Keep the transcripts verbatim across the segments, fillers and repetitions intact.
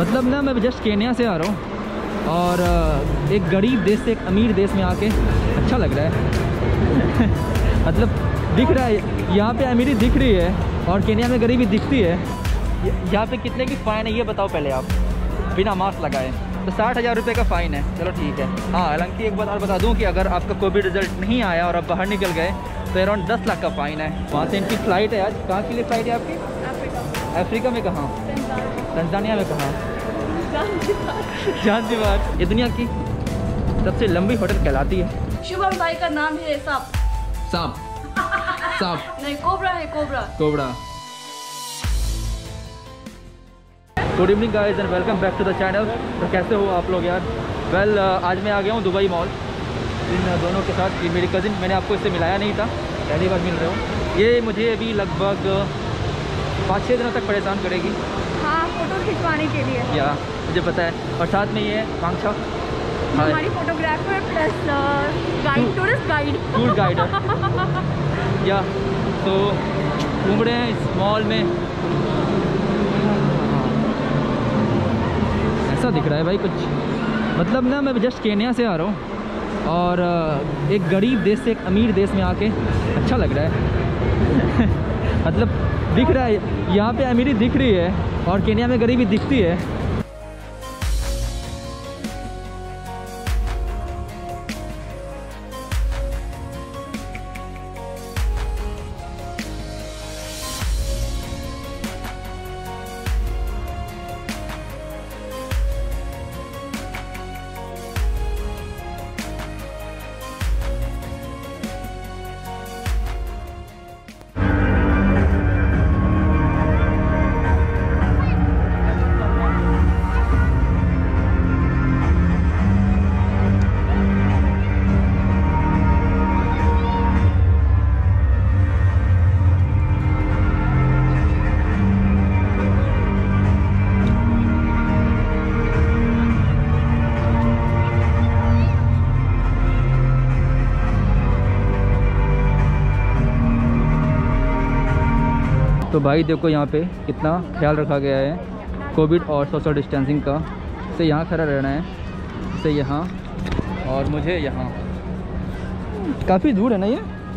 मतलब ना मैं जस्ट केन्या से आ रहा हूँ और एक गरीब देश से एक अमीर देश में आके अच्छा लग रहा है। मतलब दिख रहा है यहाँ पे अमीरी दिख रही है और केन्या में गरीबी दिखती है। यहाँ पे कितने की फ़ाइन है ये बताओ पहले आप, बिना मास्क लगाए। तो साठ हज़ार रुपये का फ़ाइन है, चलो ठीक है। हाँ, हालांकि एक बात और बता दूँ कि अगर आपका कोविड रिजल्ट नहीं आया और आप बाहर निकल गए तो अराउंड दस लाख का फ़ाइन है। वहाँ से इनकी फ़्लाइट है आज। कहाँ के लिए फ़्लाइट है आपकी? अफ्रीका। अफ्रीका में कहाँ? तंजानिया में कहाँ? ज़ांज़िबार। ये दुनिया की सबसे लंबी होटल कहलाती है। शुभम भाई का नाम है सांप। सांप? सांप नहीं, कोबरा है, cobra. Cobra. Good evening guys and welcome back to the channel. तो कैसे हो आप लोग यार? वेल well, uh, आज मैं आ गया हूँ दुबई मॉल इन दोनों के साथ। ये मेरी कज़िन, मैंने आपको इससे मिलाया नहीं था, पहली बार मिल रहे हो। ये मुझे अभी लगभग पाँच छः दिनों तक परेशान करेगी। हाँ, फोटो खिंचवाने के लिए। या मुझे पता है। और साथ में ये है कांक्षा, हमारी photographer plus guide, tourist guide, tour guide. या तो घूम रहे हैं इस मॉल में। ऐसा दिख रहा है भाई कुछ। मतलब ना मैं जस्ट केन्या से आ रहा हूँ और एक गरीब देश से एक अमीर देश में आके अच्छा लग रहा है। मतलब दिख रहा है यहाँ पे अमीरी दिख रही है और केन्या में गरीबी दिखती है। तो भाई देखो यहाँ पे कितना ख्याल रखा गया है कोविड और सोशल डिस्टेंसिंग का। से यहाँ खड़ा रहना है, से यहाँ और मुझे यहाँ। काफ़ी दूर है ना ये?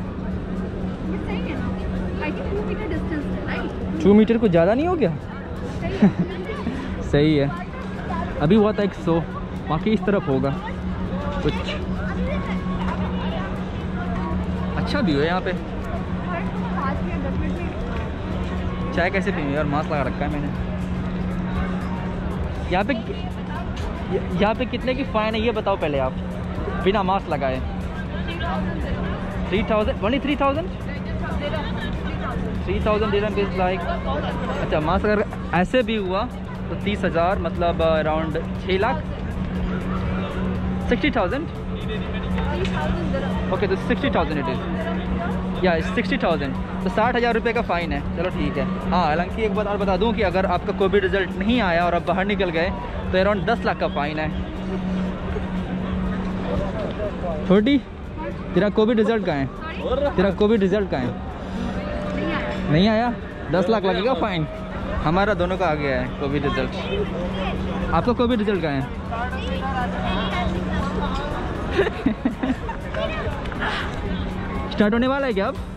टू मीटर कुछ ज़्यादा नहीं हो गया? सही है। अभी हुआ था एक सौ, बाकी इस तरफ होगा कुछ। अच्छा व्यू है यहाँ पे। चाय कैसे पीऊँ यार? मास्क लगा रखा है मैंने। यहाँ पे यहाँ पे कितने की फ़ाइन है ये बताओ पहले आप, बिना मास्क लगाए। Three thousand only three thousand three thousand dirham is like. अच्छा, मास्क अगर ऐसे भी हुआ तो तीस हज़ार मतलब अराउंड छः लाख सिक्सटी थाउजेंड। ओके, तो सिक्सटी थाउजेंड इट इज़। या सिक्सटी थाउजेंड, तो साठ हज़ार रुपये का फ़ाइन है, चलो ठीक है। हाँ, हालांकि एक बात और बता दूं कि अगर आपका कोविड रिजल्ट नहीं आया और आप बाहर निकल गए तो अराउंड दस लाख का फ़ाइन है। छोटी, तेरा कोविड रिजल्ट कहाँ है? तेरा कोविड रिजल्ट कहाँ है? नहीं आया? दस लाख लगेगा फ़ाइन। हमारा दोनों का आ गया है कोविड रिजल्ट। आपका कोविड रिजल्ट कहाँ है? स्टार्ट होने वाला है क्या अब?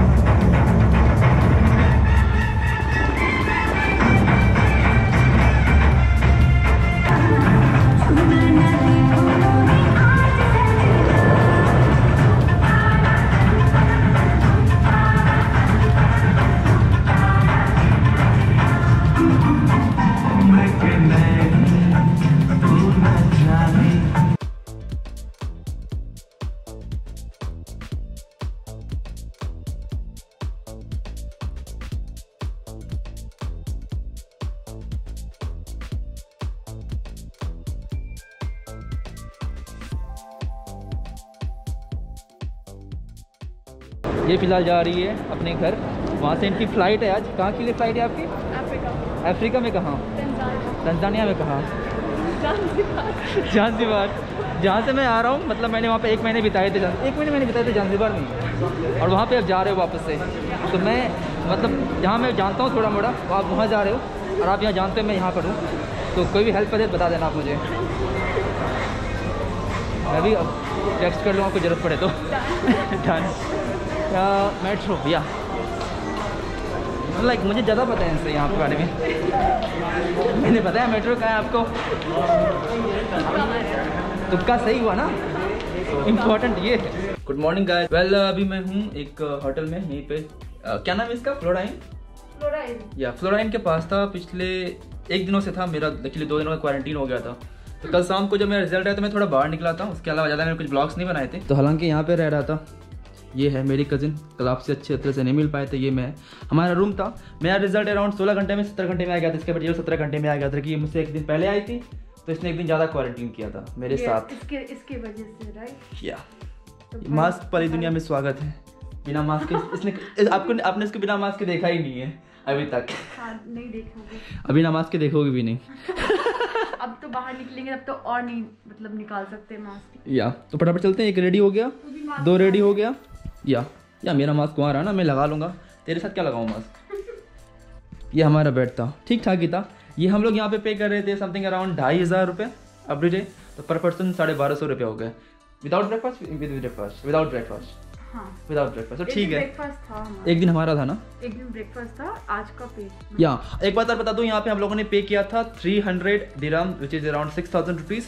ये फ़िलहाल जा रही है अपने घर। वहाँ से इनकी फ़्लाइट है आज। कहाँ के लिए फ़्लाइट है आपकी? अफ्रीका। अफ्रीका में कहाँ? तंजानिया में कहाँ? ज़ांज़िबार। जहाँ से मैं आ रहा हूँ, मतलब मैंने वहाँ पे एक महीने बिताए थे, एक महीने मैंने बिताए थे ज़ांज़िबार में, और वहाँ पे आप जा रहे हो वापस से। तो मैं मतलब जहाँ मैं जानता हूँ थोड़ा मोड़ा, आप वहाँ जा रहे हो और आप यहाँ जानते हो मैं यहाँ पर हूँ। तो कोई भी हेल्प करे बता देना आप मुझे, मैं भी टेक्स्ट कर लूँगा आपको ज़रूरत पड़े तो। डन। मेट्रो या लाइक मुझे ज़्यादा पता है इनसे यहाँ के बारे में। मैंने बताया मेट्रो कहाँ है आपको, तुक्का सही हुआ ना, इम्पोर्टेंट ये। Good morning guys. वेल अभी मैं हूँ एक होटल में, यहीं पे uh, क्या नाम है इसका, फ्लोराइन फ्लोराइन या फ्लोराइन के पास था। पिछले एक दिनों से था, मेरा एक्चुअली दो दिनों का क्वारंटीन हो गया था। तो कल शाम को जब मेरा रिजल्ट आया तो मैं थोड़ा बाहर निकला था, उसके अलावा ज़्यादा मैंने कुछ ब्लॉग्स नहीं बनाए थे। तो हालांकि यहाँ पे रह रहा था, ये है मेरी कज़िन, कल आपसे अच्छे तरह से नहीं मिल पाए थे। ये मैं, हमारा रूम था। मेरा रिजल्ट अराउंड सोलह घंटे में सत्तर घंटे में आ गया था, इसके बाद सत्रह घंटे में आ गया था कि मुझसे एक दिन पहले आई थी, तो इसने एक दिन ज़्यादा क्वारंटीन किया था मेरे साथ। इसके इसके वजह से राइट। या मास्क वाली दुनिया में स्वागत है। बिना मास्क के इसने आपको आपने इसको बिना मास्क के देखा ही नहीं है अभी तक। हाँ, नहीं देखोगे अभी ना मास्क के देखोगे भी नहीं। अब तो बाहर निकलेंगे तब तो और नहीं मतलब निकाल सकते मास्क। या तो फटाफट चलते हैं। एक रेडी हो गया, दो रेडी हो गया। या या मेरा मास्क वहाँ रहा ना, मैं लगा लूँगा। तेरे साथ क्या लगाऊँ मास्क। ये हमारा बेड था, ठीक ठाक ही था। ये हम लोग यहाँ पे पे कर रहे थे समथिंग अराउंड ढाई हज़ार रुपये एवरी डे, तो पर पर्सन साढ़े बारह सौ रुपये हो गए without breakfast. With breakfast without breakfast हाँ विदाउट ब्रेकफास्ट, तो ठीक है। ब्रेकफास्ट था हमारा, एक दिन हमारा था ना, एक दिन ब्रेकफास्ट था, आज का पे। या एक बात और बता दूं, यहाँ पे हम लोगों ने पे किया था three hundred dirham which is around six thousand rupees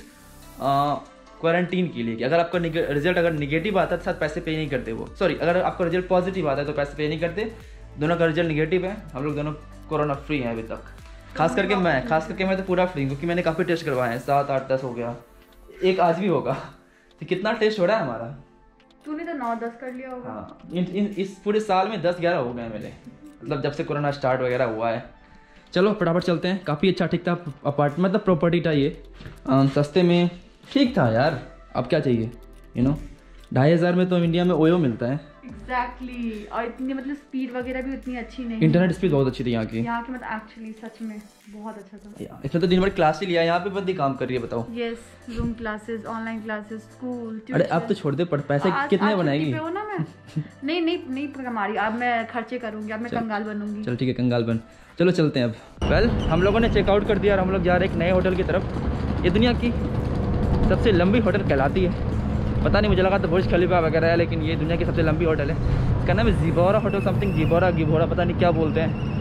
quarantine के लिए। अगर आपका रिजल्ट अगर निगेटिव आता है तो साथ पैसे पे नहीं करते वो, सॉरी अगर आपका रिजल्ट पॉजिटिव आता है तो पैसे पे नहीं करते। दोनों का रिजल्ट निगेटिव है, हम लोग दोनों कोरोना फ्री हैं अभी तक। खास करके मैं खास करके मैं तो पूरा फ्री हूँ, क्योंकि मैंने काफ़ी टेस्ट करवाए हैं, सात आठ दस हो गया, एक आज भी होगा। तो कितना टेस्ट हो रहा है हमारा? तूने तो नौ दस कर लिया होगा। हाँ, इन, इन इस पूरे साल में दस ग्यारह हो गए मेरे, मतलब जब से कोरोना स्टार्ट वगैरह हुआ है। चलो फटाफट चलते हैं। काफ़ी अच्छा ठीक था अपार्ट, मतलब प्रॉपर्टी था ये, आ, सस्ते में ठीक था यार। अब क्या चाहिए, यू नो ढाई हज़ार में तो इंडिया में ओयो मिलता है। Exactly exactly. और इतनी मतलब स्पीड वगैरह भी उतनी अच्छी नहीं, इंटरनेट स्पीड बहुत अच्छी थी यहाँ की। यहाँ की मतलब एक्चुअली सच में बहुत अच्छा था। इसमें तो दिन भर क्लास ही लिया, यहाँ पे बंदी काम कर रही है, बताओ। Yes, room classes, online classes, school. अरे अब तो छोड़ दे, पर पैसे आज, कितने आज बनाएगी? हो ना मैं नहीं नहीं नहीं कमारी, अब मैं खर्चे करूंगी, अब मैं कंगाल बनूंगी। चल ठीक है, कंगाल बन। चलो चलते हैं अब। वेल well, हम लोगों ने चेकआउट कर दिया और हम लोग जा रहे हैं एक नए होटल की तरफ। ये दुनिया की सबसे लंबी होटल कहलाती है। पता नहीं, मुझे लगा तो बुर्ज खलीफा वगैरह है, लेकिन ये दुनिया की सबसे लंबी होटल है। इसका नाम है जिबोरा होटल समथिंग, जिबोरा गिबोरा पता नहीं क्या बोलते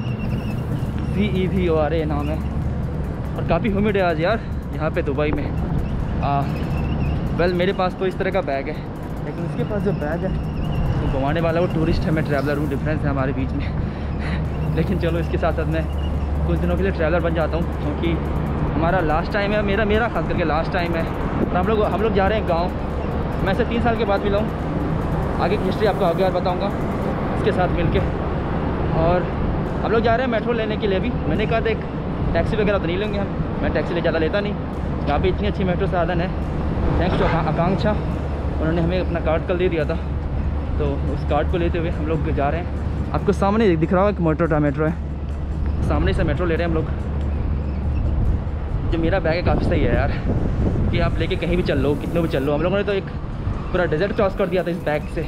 हैं, जी ई भी ओ आर ए नाम है। और काफ़ी ह्यूमिड है आज यार यहाँ पे दुबई में। आ, वेल मेरे पास तो इस तरह का बैग है, लेकिन इसके पास जो बैग है वो घुमाने वाला वो टूरिस्ट है, मैं ट्रैवलर हूँ। डिफरेंस है हमारे बीच में। लेकिन चलो इसके साथ साथ मैं कुछ दिनों के लिए ट्रैवलर बन जाता हूँ, क्योंकि हमारा लास्ट टाइम है, मेरा मेरा खास करके लास्ट टाइम है। और हम लोग हम लोग जा रहे हैं गाँव। मैं से तीन साल के बाद मिला हूँ, आगे की हिस्ट्री आपको आगे और बताऊँगा इसके साथ मिलके। और हम लोग जा रहे हैं मेट्रो लेने के लिए भी। मैंने कहा था एक टैक्सी वगैरह तो नहीं लेंगे हम, मैं टैक्सी ले ज़्यादा लेता नहीं। यहाँ पे इतनी अच्छी मेट्रो साधन है, थैंक्स टू आकांक्षा, उन्होंने हमें अपना कार्ड कल दे दिया था, तो उस कार्ड को लेते हुए हम लोग जा रहे हैं। आपको सामने दिख रहा होगा कि मेट्रो मेट्रो है, सामने से मेट्रो ले रहे हैं हम लोग। जो मेरा बैग है काफ़ी सही है यार, कि आप लेके कहीं भी चल लो, कितने भी चल लो। हम लोगों ने तो एक पूरा डेजर्ट क्रॉस कर दिया था इस बैग से।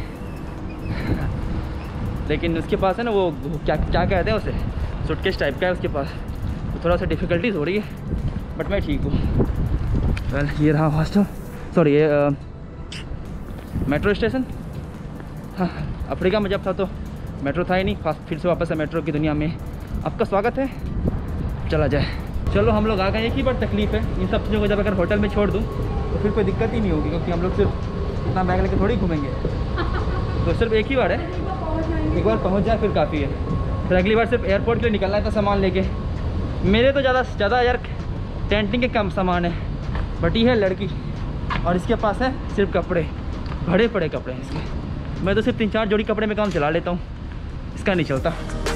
लेकिन उसके पास है ना वो क्या क्या कहते हैं उसे, सूटकेस टाइप का है उसके पास, तो थोड़ा सा डिफ़िकल्टीज हो रही है, बट मैं ठीक हूँ। वेल ये रहा हॉस्टल, सॉरी ये मेट्रो स्टेशन। हाँ, अफ्रीका में जब था तो मेट्रो था ही नहीं, फास्ट फिर से वापस है मेट्रो की दुनिया में। आपका स्वागत है, चला जाए। चलो हम लोग आ गए। एक ही बार तकलीफ है, इन सब चीज़ों को जब अगर होटल में छोड़ दूँ तो फिर कोई दिक्कत ही नहीं होगी, क्योंकि हम लोग सिर्फ इतना बैग लेके थोड़ी घूमेंगे। तो सिर्फ एक ही बार है, एक बार पहुंच जाए फिर काफ़ी है। फिर अगली बार सिर्फ एयरपोर्ट के लिए निकलना है तो सामान लेके। मेरे तो ज़्यादा ज़्यादा यार टेंटिंग के कम सामान है, बट ये है लड़की और इसके पास है सिर्फ कपड़े, बड़े बड़े कपड़े हैं इसके। मैं तो सिर्फ तीन चार जोड़ी कपड़े में काम चला लेता हूँ, इसका नहीं चलता।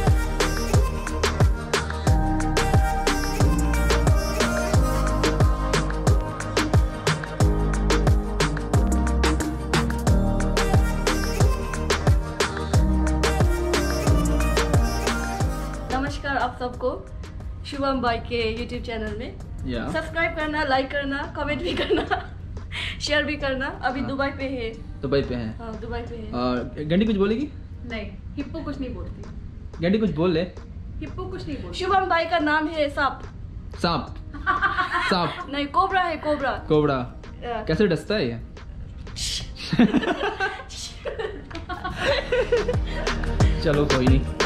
आप सबको शुभम भाई के यूट्यूब चैनल में yeah. सब्सक्राइब करना, लाइक करना, कमेंट भी करना, शेयर भी करना। अभी हाँ. दुबई पे है, दुबई पे है हाँ, दुबई पे है। गंडी कुछ बोलेगी? नहीं, हिप्पो कुछ नहीं बोलती। गंडी कुछ बोल ले। हिप्पो कुछ नहीं बोलती। शुभम भाई का नाम है सांप। सांप सांप नहीं, कोबरा है, कोबरा। कोबरा या। कैसे डसता है ये? चलो कोई नहीं।